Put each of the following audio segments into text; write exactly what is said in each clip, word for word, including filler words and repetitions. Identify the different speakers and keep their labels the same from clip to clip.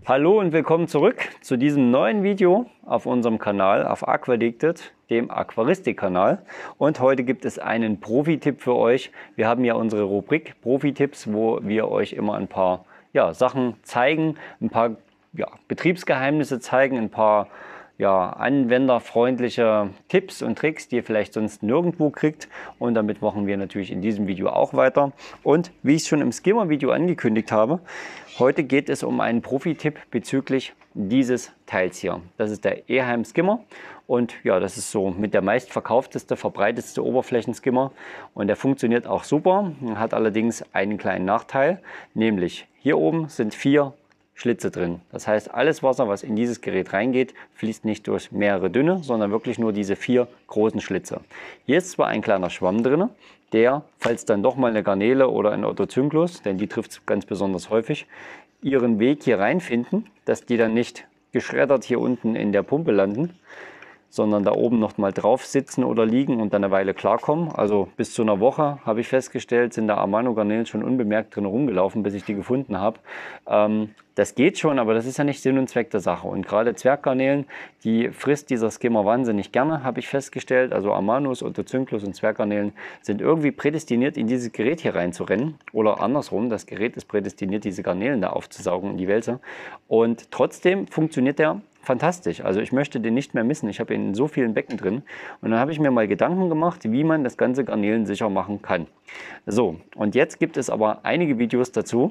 Speaker 1: Hallo und willkommen zurück zu diesem neuen Video auf unserem Kanal auf Aquaddicted, dem Aquaristik-Kanal. Und heute gibt es einen Profi-Tipp für euch. Wir haben ja unsere Rubrik Profi-Tipps, wo wir euch immer ein paar ja, Sachen zeigen, ein paar ja, Betriebsgeheimnisse zeigen, ein paar ja, anwenderfreundliche Tipps und Tricks, die ihr vielleicht sonst nirgendwo kriegt. Und damit machen wir natürlich in diesem Video auch weiter. Und wie ich es schon im Skimmer-Video angekündigt habe, heute geht es um einen Profi-Tipp bezüglich dieses Teils hier. Das ist der Eheim Skimmer und ja, das ist so mit der meistverkaufteste, verbreitetste Oberflächenskimmer und der funktioniert auch super, hat allerdings einen kleinen Nachteil, nämlich hier oben sind vier Schlitze drin. Das heißt, alles Wasser, was in dieses Gerät reingeht, fließt nicht durch mehrere dünne, sondern wirklich nur diese vier großen Schlitze. Hier ist zwar ein kleiner Schwamm drin, der, falls dann doch mal eine Garnele oder ein Odontocynklus, denn die trifft es ganz besonders häufig, ihren Weg hier reinfinden, dass die dann nicht geschreddert hier unten in der Pumpe landen, sondern da oben noch mal drauf sitzen oder liegen und dann eine Weile klarkommen. Also bis zu einer Woche, habe ich festgestellt, sind da Amano-Garnelen schon unbemerkt drin rumgelaufen, bis ich die gefunden habe. Ähm, das geht schon, aber das ist ja nicht Sinn und Zweck der Sache. Und gerade Zwerggarnelen, die frisst dieser Skimmer wahnsinnig gerne, habe ich festgestellt. Also Amanos, Odontocynklus und Zwerggarnelen sind irgendwie prädestiniert, in dieses Gerät hier reinzurennen. Oder andersrum, das Gerät ist prädestiniert, diese Garnelen da aufzusaugen in die Wälze. Und trotzdem funktioniert der fantastisch. Also ich möchte den nicht mehr missen. Ich habe ihn in so vielen Becken drin. Und dann habe ich mir mal Gedanken gemacht, wie man das Ganze garnelensicher machen kann. So, und jetzt gibt es aber einige Videos dazu,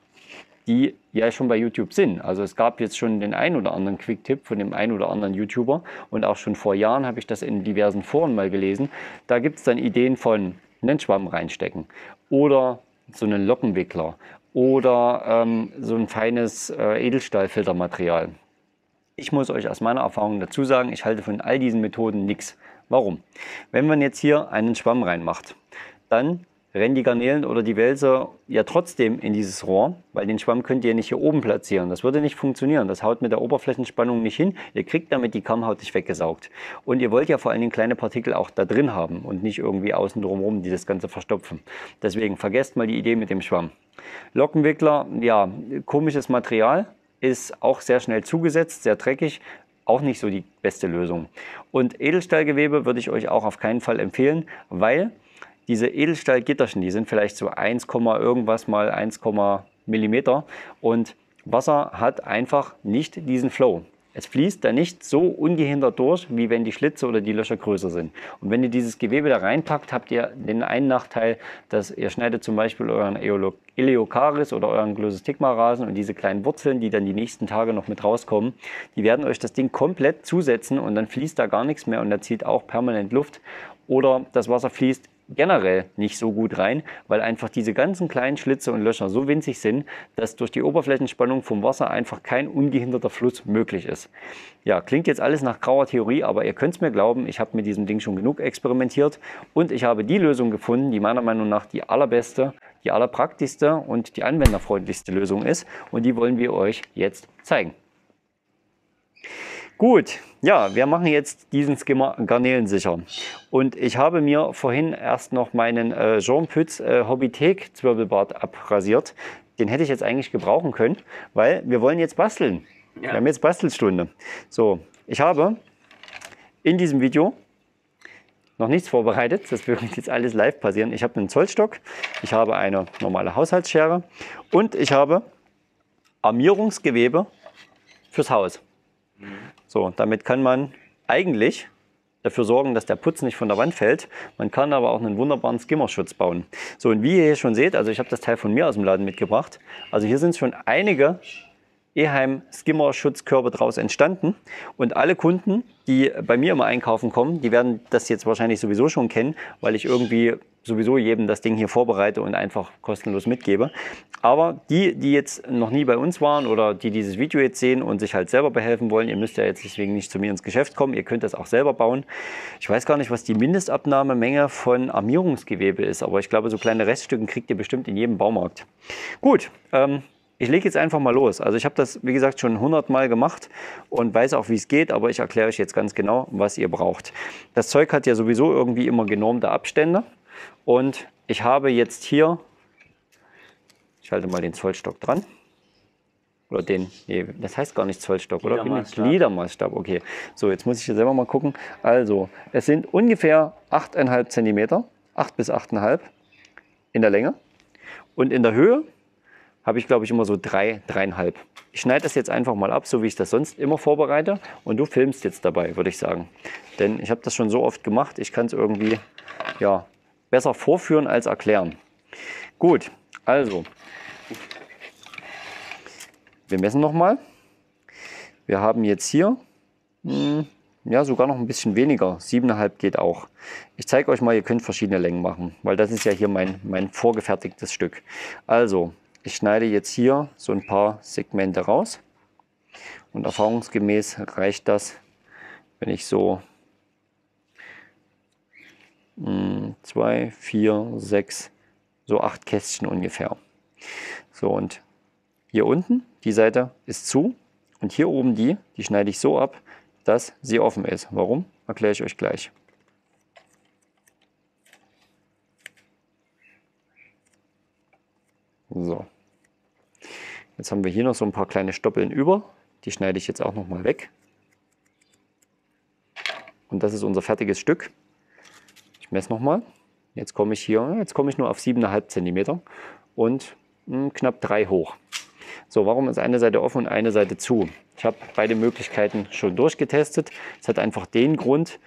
Speaker 1: die ja schon bei YouTube sind. Also es gab jetzt schon den ein oder anderen Quick-Tipp von dem ein oder anderen YouTuber und auch schon vor Jahren habe ich das in diversen Foren mal gelesen. Da gibt es dann Ideen von einen Schwamm reinstecken oder so einen Lockenwickler oder ähm, so ein feines äh, Edelstahlfiltermaterial. Ich muss euch aus meiner Erfahrung dazu sagen, ich halte von all diesen Methoden nichts. Warum? Wenn man jetzt hier einen Schwamm reinmacht, dann rennen die Garnelen oder die Wälse ja trotzdem in dieses Rohr, weil den Schwamm könnt ihr nicht hier oben platzieren. Das würde nicht funktionieren. Das haut mit der Oberflächenspannung nicht hin. Ihr kriegt damit die Kammhaut nicht weggesaugt. Und ihr wollt ja vor allen Dingen kleine Partikel auch da drin haben und nicht irgendwie außen drumherum, die das Ganze verstopfen. Deswegen vergesst mal die Idee mit dem Schwamm. Lockenwickler, ja, komisches Material. Ist auch sehr schnell zugesetzt, sehr dreckig, auch nicht so die beste Lösung. Und Edelstahlgewebe würde ich euch auch auf keinen Fall empfehlen, weil diese Edelstahlgitterchen, die sind vielleicht so eins, irgendwas mal eins Millimeter und Wasser hat einfach nicht diesen Flow. Es fließt da nicht so ungehindert durch, wie wenn die Schlitze oder die Löcher größer sind. Und wenn ihr dieses Gewebe da reinpackt, habt ihr den einen Nachteil, dass ihr schneidet zum Beispiel euren Eleocharis oder euren Glossostigma-Rasen und diese kleinen Wurzeln, die dann die nächsten Tage noch mit rauskommen, die werden euch das Ding komplett zusetzen und dann fließt da gar nichts mehr und da zieht auch permanent Luft. Oder das Wasser fließt generell nicht so gut rein, weil einfach diese ganzen kleinen Schlitze und Löcher so winzig sind, dass durch die Oberflächenspannung vom Wasser einfach kein ungehinderter Fluss möglich ist. Ja, klingt jetzt alles nach grauer Theorie, aber ihr könnt es mir glauben, ich habe mit diesem Ding schon genug experimentiert und ich habe die Lösung gefunden, die meiner Meinung nach die allerbeste, die allerpraktischste und die anwenderfreundlichste Lösung ist und die wollen wir euch jetzt zeigen. Gut, ja, wir machen jetzt diesen Skimmer garnelensicher. Und ich habe mir vorhin erst noch meinen äh, Jean Pütz äh, Hobbythek Zwirbelbart abrasiert. Den hätte ich jetzt eigentlich gebrauchen können, weil wir wollen jetzt basteln. Ja. Wir haben jetzt Bastelstunde. So, ich habe in diesem Video noch nichts vorbereitet. Das wird jetzt alles live passieren. Ich habe einen Zollstock, ich habe eine normale Haushaltsschere und ich habe Armierungsgewebe fürs Haus. So, damit kann man eigentlich dafür sorgen, dass der Putz nicht von der Wand fällt. Man kann aber auch einen wunderbaren Skimmerschutz bauen. So, und wie ihr hier schon seht, also ich habe das Teil von mir aus dem Laden mitgebracht. Also hier sind schon einige Eheim Skimmerschutzkörbe draus entstanden. Und alle Kunden, die bei mir immer einkaufen kommen, die werden das jetzt wahrscheinlich sowieso schon kennen, weil ich irgendwie sowieso jedem das Ding hier vorbereite und einfach kostenlos mitgebe. Aber die, die jetzt noch nie bei uns waren oder die dieses Video jetzt sehen und sich halt selber behelfen wollen, ihr müsst ja jetzt deswegen nicht zu mir ins Geschäft kommen, ihr könnt das auch selber bauen. Ich weiß gar nicht, was die Mindestabnahmemenge von Armierungsgewebe ist, aber ich glaube, so kleine Reststücken kriegt ihr bestimmt in jedem Baumarkt. Gut, ähm, ich lege jetzt einfach mal los. Also ich habe das, wie gesagt, schon hundert Mal gemacht und weiß auch, wie es geht, aber ich erkläre euch jetzt ganz genau, was ihr braucht. Das Zeug hat ja sowieso irgendwie immer genormte Abstände und ich habe jetzt hier, ich halte mal den Zollstock dran, Oder den, nee, das heißt gar nicht Zollstock, oder?
Speaker 2: Gliedermaßstab.
Speaker 1: Gliedermaßstab, okay. So, jetzt muss ich hier selber mal gucken. Also, es sind ungefähr acht Komma fünf Zentimeter, acht bis acht Komma fünf in der Länge. Und in der Höhe habe ich, glaube ich, immer so drei, dreieinhalb. Ich schneide das jetzt einfach mal ab, so wie ich das sonst immer vorbereite. Und du filmst jetzt dabei, würde ich sagen. Denn ich habe das schon so oft gemacht, ich kann es irgendwie ja, besser vorführen als erklären. Gut, also, wir messen nochmal. Wir haben jetzt hier mh, ja, sogar noch ein bisschen weniger. sieben Komma fünf geht auch. Ich zeige euch mal, ihr könnt verschiedene Längen machen, weil das ist ja hier mein, mein vorgefertigtes Stück. Also, ich schneide jetzt hier so ein paar Segmente raus. Und erfahrungsgemäß reicht das, wenn ich so mh, zwei, vier, sechs, so acht Kästchen ungefähr. So, und hier unten, die Seite ist zu und hier oben die, die schneide ich so ab, dass sie offen ist. Warum? Erkläre ich euch gleich. So. Jetzt haben wir hier noch so ein paar kleine Stoppeln über. Die schneide ich jetzt auch noch mal weg. Und das ist unser fertiges Stück. Ich messe noch mal. Jetzt komme ich hier, jetzt komme ich nur auf sieben Komma fünf Zentimeter und mh, knapp drei hoch. So, warum ist eine Seite offen und eine Seite zu? Ich habe beide Möglichkeiten schon durchgetestet. Es hat einfach den Grund,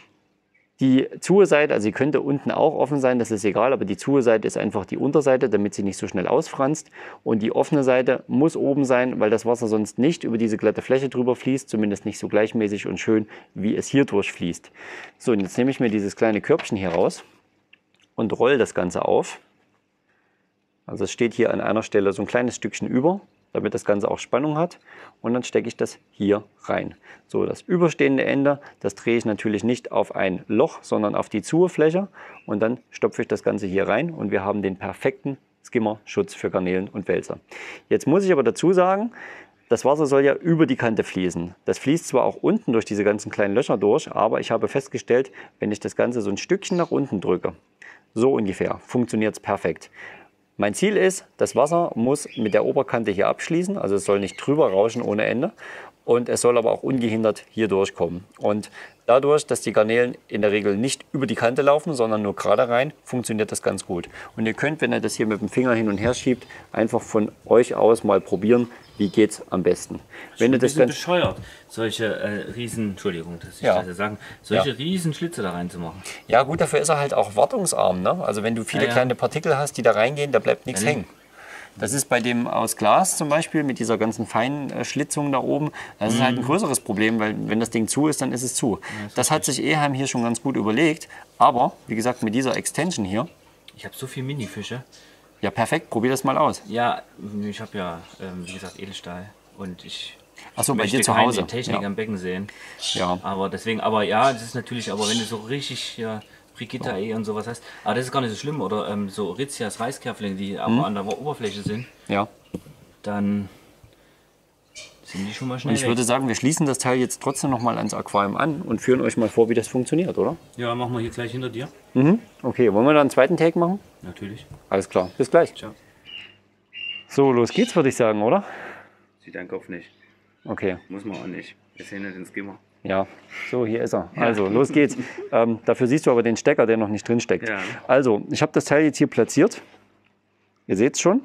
Speaker 1: die zuhe Seite, also sie könnte unten auch offen sein, das ist egal, aber die zuhe Seite ist einfach die Unterseite, damit sie nicht so schnell ausfranst. Und die offene Seite muss oben sein, weil das Wasser sonst nicht über diese glatte Fläche drüber fließt, zumindest nicht so gleichmäßig und schön, wie es hier durchfließt. So, und jetzt nehme ich mir dieses kleine Körbchen hier raus und rolle das Ganze auf. Also es steht hier an einer Stelle so ein kleines Stückchen über, damit das Ganze auch Spannung hat. Und dann stecke ich das hier rein. So, das überstehende Ende, das drehe ich natürlich nicht auf ein Loch, sondern auf die Zuhe-Fläche. Und dann stopfe ich das Ganze hier rein und wir haben den perfekten Skimmerschutz für Garnelen und Wälzer. Jetzt muss ich aber dazu sagen, das Wasser soll ja über die Kante fließen. Das fließt zwar auch unten durch diese ganzen kleinen Löcher durch, aber ich habe festgestellt, wenn ich das Ganze so ein Stückchen nach unten drücke, so ungefähr, funktioniert es perfekt. Mein Ziel ist, das Wasser muss mit der Oberkante hier abschließen, also es soll nicht drüber rauschen ohne Ende und es soll aber auch ungehindert hier durchkommen. Und dadurch, dass die Garnelen in der Regel nicht über die Kante laufen, sondern nur gerade rein, funktioniert das ganz gut. Und ihr könnt, wenn ihr das hier mit dem Finger hin und her schiebt, einfach von euch aus mal probieren, wie geht es am besten. Wenn ihr das
Speaker 2: ganz bescheuert, solche äh, riesen, Entschuldigung, dass ich
Speaker 1: ja.
Speaker 2: das sagen, solche
Speaker 1: ja.
Speaker 2: riesen Schlitze da reinzumachen.
Speaker 1: Ja gut, dafür ist er halt auch wartungsarm. Ne? Also wenn du viele ja, ja. kleine Partikel hast, die da reingehen, da bleibt nichts ja, hängen. Das ist bei dem aus Glas zum Beispiel, mit dieser ganzen feinen äh, Schlitzung da oben, das mhm. ist halt ein größeres Problem, weil wenn das Ding zu ist, dann ist es zu. Ja, das das hat sich Eheim hier schon ganz gut überlegt, aber wie gesagt, mit dieser Extension hier.
Speaker 2: Ich habe so viele Minifische.
Speaker 1: Ja, perfekt, probier das mal aus.
Speaker 2: Ja, ich habe ja, ähm, wie gesagt, Edelstahl und ich
Speaker 1: Ach so, bei
Speaker 2: möchte
Speaker 1: dir zu Hause.
Speaker 2: keine Technik
Speaker 1: ja.
Speaker 2: am Becken sehen.
Speaker 1: Ja.
Speaker 2: Aber deswegen, aber ja, das ist natürlich, aber wenn du so richtig ja, Brigitta ja. und sowas hast, aber das ist gar nicht so schlimm, oder ähm, so Ritzias Weißkerflinge, die aber mhm. an der Oberfläche sind,
Speaker 1: ja.
Speaker 2: dann sind die schon mal schnell
Speaker 1: Und ich
Speaker 2: weg.
Speaker 1: würde sagen, wir schließen das Teil jetzt trotzdem noch mal ans Aquarium an und führen euch mal vor, wie das funktioniert, oder?
Speaker 2: Ja, machen wir hier gleich hinter dir.
Speaker 1: Mhm. Okay, wollen wir da einen zweiten Take machen?
Speaker 2: Natürlich.
Speaker 1: Alles klar, bis gleich.
Speaker 2: Ciao.
Speaker 1: So, los geht's, würde ich sagen, oder?
Speaker 2: Sieht dein Kopf nicht.
Speaker 1: Okay.
Speaker 2: Muss man auch nicht. Wir sehen ja den Skimmer.
Speaker 1: Ja, so, hier ist er. Also, los geht's. Ähm, dafür siehst du aber den Stecker, der noch nicht drin steckt.
Speaker 2: Ja.
Speaker 1: Also, ich habe das Teil jetzt hier platziert. Ihr seht es schon.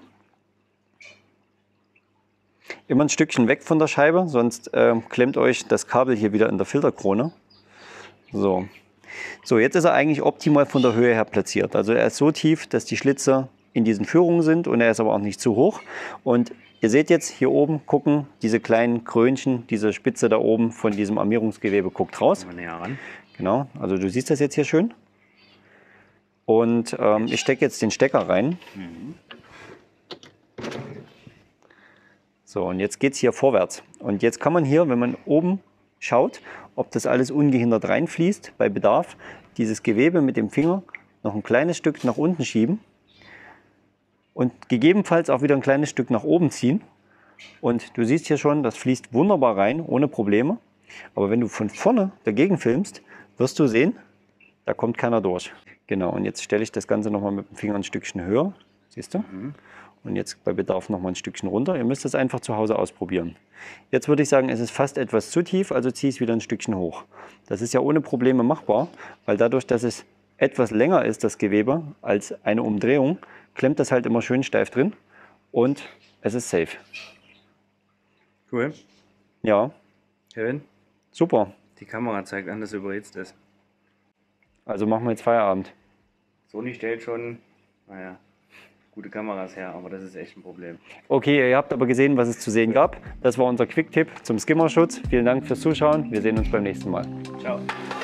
Speaker 1: Immer ein Stückchen weg von der Scheibe, sonst äh, klemmt euch das Kabel hier wieder in der Filterkrone. So. So, jetzt ist er eigentlich optimal von der Höhe her platziert. Also er ist so tief, dass die Schlitze in diesen Führungen sind und er ist aber auch nicht zu hoch. Und ihr seht jetzt hier oben, gucken diese kleinen Krönchen, diese Spitze da oben von diesem Armierungsgewebe guckt raus.
Speaker 2: Mal näher ran.
Speaker 1: Genau, also du siehst das jetzt hier schön. Und ähm, ich stecke jetzt den Stecker rein.
Speaker 2: Mhm.
Speaker 1: So, und jetzt geht es hier vorwärts. Und jetzt kann man hier, wenn man oben schaut, ob das alles ungehindert reinfließt, bei Bedarf, dieses Gewebe mit dem Finger noch ein kleines Stück nach unten schieben und gegebenenfalls auch wieder ein kleines Stück nach oben ziehen. Und du siehst hier schon, das fließt wunderbar rein, ohne Probleme. Aber wenn du von vorne dagegen filmst, wirst du sehen, da kommt keiner durch. Genau, und jetzt stelle ich das Ganze nochmal mit dem Finger ein Stückchen höher, siehst du?
Speaker 2: Mhm.
Speaker 1: Und jetzt bei Bedarf noch mal ein Stückchen runter. Ihr müsst das einfach zu Hause ausprobieren. Jetzt würde ich sagen, es ist fast etwas zu tief, also ziehe ich es wieder ein Stückchen hoch. Das ist ja ohne Probleme machbar, weil dadurch, dass es etwas länger ist, das Gewebe, als eine Umdrehung, klemmt das halt immer schön steif drin und es ist safe.
Speaker 3: Cool.
Speaker 1: Ja.
Speaker 3: Kevin?
Speaker 1: Super.
Speaker 3: Die Kamera zeigt an, dass er überhitzt ist.
Speaker 1: Also machen wir jetzt Feierabend.
Speaker 3: Sony stellt schon, naja, gute Kameras her, aber das ist echt ein Problem.
Speaker 1: Okay, ihr habt aber gesehen, was es zu sehen gab. Das war unser Quick-Tipp zum Skimmerschutz. Vielen Dank fürs Zuschauen. Wir sehen uns beim nächsten Mal.
Speaker 3: Ciao.